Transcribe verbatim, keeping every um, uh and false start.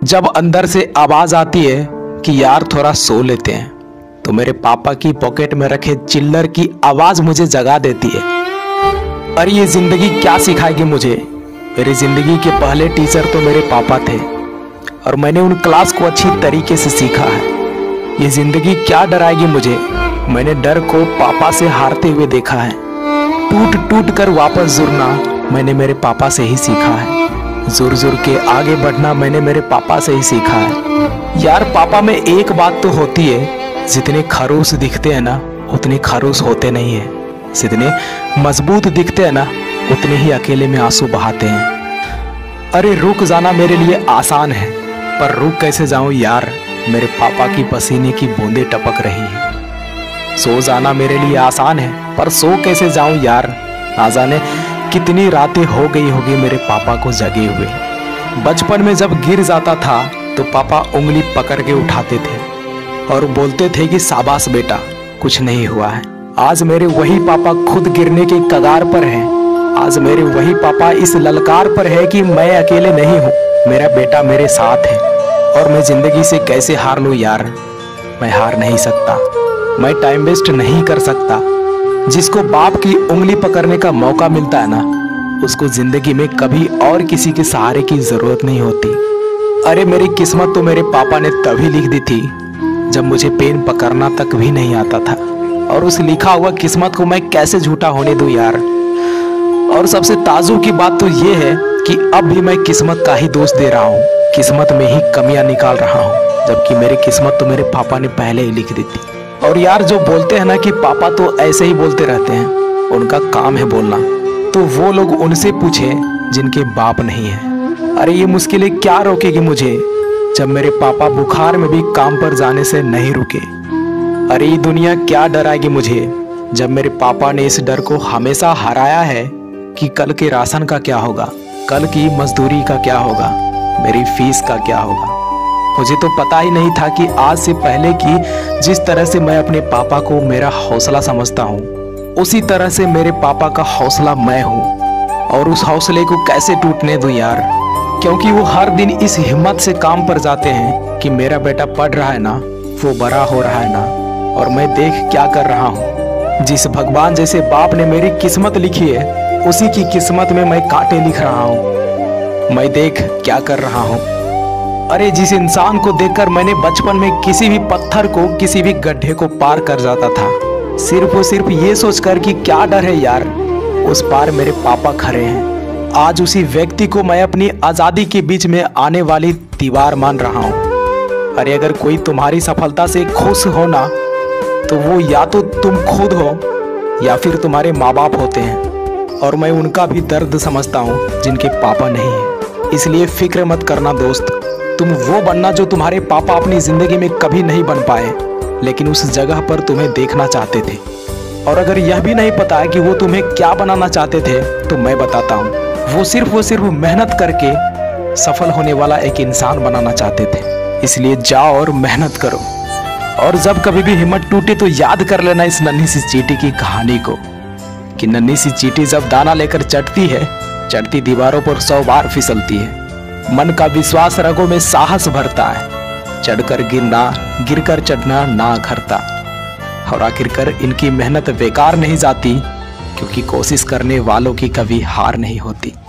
जब अंदर से आवाज आती है कि यार थोड़ा सो लेते हैं, तो मेरे पापा की पॉकेट में रखे चिल्लर की आवाज मुझे जगा देती है। और ये जिंदगी क्या सिखाएगी मुझे। मेरी जिंदगी के पहले टीचर तो मेरे पापा थे और मैंने उन क्लास को अच्छी तरीके से सीखा है। ये जिंदगी क्या डराएगी मुझे, मैंने डर को पापा से हारते हुए देखा है। टूट टूट कर वापस जुड़ना मैंने मेरे पापा से ही सीखा है। जुर जुर के आगे बढ़ना मैंने मेरे पापा से ही सीखा है। यार पापा में एक बात तो होती है, जितने खरूस दिखते हैं ना उतने खरूस होते नहीं है। जितने मजबूत दिखते हैं ना उतने ही अकेले में आंसू बहाते हैं। अरे रुक जाना मेरे लिए आसान है, पर रुक कैसे जाऊं यार, मेरे पापा की पसीने की बूंदें टपक रही है। सो जाना मेरे लिए आसान है, पर सो कैसे जाऊं यार, ना जाने कितनी रातें हो गई होगी मेरे पापा को जगे हुए। बचपन में जब गिर जाता था तो पापा उंगली पकड़ के उठाते थे और बोलते थे कि शाबाश बेटा, कुछ नहीं हुआ है। आज मेरे वही पापा खुद गिरने के कगार पर हैं। आज मेरे वही पापा इस ललकार पर है कि मैं अकेले नहीं हूँ, मेरा बेटा मेरे साथ है। और मैं जिंदगी से कैसे हार लूँ यार, मैं हार नहीं सकता, मैं टाइम वेस्ट नहीं कर सकता। जिसको बाप की उंगली पकड़ने का मौका मिलता है ना, उसको जिंदगी में कभी और किसी के सहारे की जरूरत नहीं होती। अरे मेरी किस्मत तो मेरे पापा ने तभी लिख दी थी जब मुझे पेन पकड़ना तक भी नहीं आता था, और उस लिखा हुआ किस्मत को मैं कैसे झूठा होने दूं यार। और सबसे ताजुब की बात तो ये है कि अब भी मैं किस्मत का ही दोष दे रहा हूँ, किस्मत में ही कमियां निकाल रहा हूँ, जबकि मेरी किस्मत तो मेरे पापा ने पहले ही लिख दी थी। और यार जो बोलते हैं ना कि पापा तो ऐसे ही बोलते रहते हैं, उनका काम है बोलना, तो वो लोग उनसे पूछें जिनके बाप नहीं है। अरे ये मुश्किलें क्या रोकेगी मुझे, जब मेरे पापा बुखार में भी काम पर जाने से नहीं रुके। अरे ये दुनिया क्या डराएगी मुझे, जब मेरे पापा ने इस डर को हमेशा हराया है कि कल के राशन का क्या होगा, कल की मजदूरी का क्या होगा, मेरी फीस का क्या होगा। मुझे तो पता ही नहीं था कि आज से पहले कि जिस तरह से मैं अपने पापा को मेरा हौसला समझता हूँ, उसी तरह से मेरे पापा का हौसला मैं हूँ। और उस हौसले को कैसे टूटने दूं यार, क्योंकि वो हर दिन इस हिम्मत से काम पर जाते हैं कि मेरा बेटा पढ़ रहा है ना, वो बड़ा हो रहा है ना, और मैं देख क्या कर रहा हूँ। जिस भगवान जैसे बाप ने मेरी किस्मत लिखी है, उसी की किस्मत में मैं कांटे लिख रहा हूँ। मैं देख क्या कर रहा हूँ। अरे जिस इंसान को देखकर मैंने बचपन में किसी भी पत्थर को, किसी भी गड्ढे को पार कर जाता था, सिर्फ और सिर्फ ये सोचकर कि क्या डर है यार, उस पार मेरे पापा खड़े हैं। आज उसी व्यक्ति को मैं अपनी आज़ादी के बीच में आने वाली दीवार मान रहा हूँ। अरे अगर कोई तुम्हारी सफलता से खुश हो ना, तो वो या तो तुम खुद हो या फिर तुम्हारे माँ बाप होते हैं। और मैं उनका भी दर्द समझता हूँ जिनके पापा नहीं है। इसलिए फिक्र मत करना दोस्त, तुम वो बनना जो तुम्हारे पापा अपनी जिंदगी में कभी नहीं बन पाए, लेकिन उस जगह पर तुम्हें देखना चाहते थे। और अगर यह भी नहीं पता है कि वो तुम्हें क्या बनाना चाहते थे, तो मैं बताता हूँ, वो सिर्फ वो सिर्फ मेहनत करके सफल होने वाला एक इंसान बनाना चाहते थे। इसलिए जाओ और मेहनत करो। और जब कभी भी हिम्मत टूटे तो याद कर लेना इस नन्ही सी चींटी की कहानी को, कि नन्ही सी चींटी जब दाना लेकर चढ़ती है, चढ़ती दीवारों पर सौ बार फिसलती है। मन का विश्वास रगों में साहस भरता है, चढ़कर गिरना, गिरकर चढ़ना ना घरता। और आखिरकार इनकी मेहनत बेकार नहीं जाती, क्योंकि कोशिश करने वालों की कभी हार नहीं होती।